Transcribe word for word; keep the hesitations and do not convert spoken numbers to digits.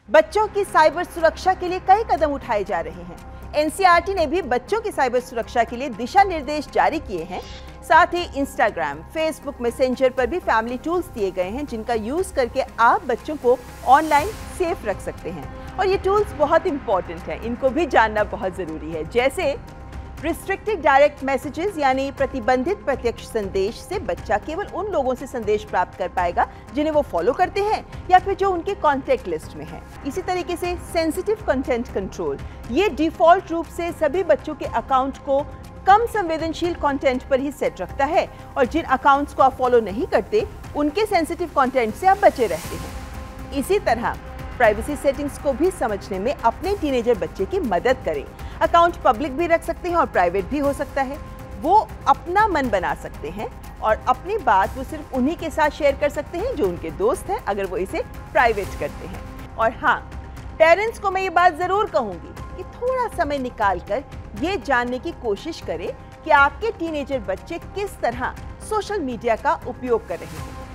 बच्चों की साइबर सुरक्षा के लिए कई कदम उठाए जा रहे हैं। एन सी आर टी ने भी बच्चों की साइबर सुरक्षा के लिए दिशा निर्देश जारी किए हैं। साथ ही इंस्टाग्राम, फेसबुक, मैसेंजर पर भी फैमिली टूल्स दिए गए हैं, जिनका यूज करके आप बच्चों को ऑनलाइन सेफ रख सकते हैं। और ये टूल्स बहुत इंपॉर्टेंट हैं, इनको भी जानना बहुत जरूरी है। जैसे रिस्ट्रिक्टेड डायरेक्ट मैसेजेस यानी प्रतिबंधित प्रत्यक्ष संदेश से बच्चा केवल उन लोगों से संदेश प्राप्त कर पाएगा जिन्हें वो फॉलो करते हैं या फिर जो उनके कॉन्टैक्ट लिस्ट में है। इसी तरीके से सेंसिटिव कंटेंट कंट्रोल, ये डिफॉल्ट रूप से सभी बच्चों के अकाउंट को कम संवेदनशील कंटेंट पर ही सेट रखता है और जिन अकाउंट्स को आप फॉलो नहीं करते उनके सेंसिटिव कंटेंट से आप बचे रहते हैं। इसी तरह प्राइवेसी सेटिंग्स को भी समझने में अपने टीनेजर बच्चे की मदद करें। अकाउंट पब्लिक भी रख सकते हैं और प्राइवेट भी हो सकता है। वो अपना मन बना सकते हैं और अपनी बात वो सिर्फ उन्हीं के साथ शेयर कर सकते हैं जो उनके दोस्त हैं, अगर वो इसे प्राइवेट करते हैं। और हाँ, पेरेंट्स को मैं ये बात जरूर कहूंगी कि थोड़ा समय निकालकर ये जानने की कोशिश करें कि आपके टीनेजर बच्चे किस तरह सोशल मीडिया का उपयोग कर रहे हैं।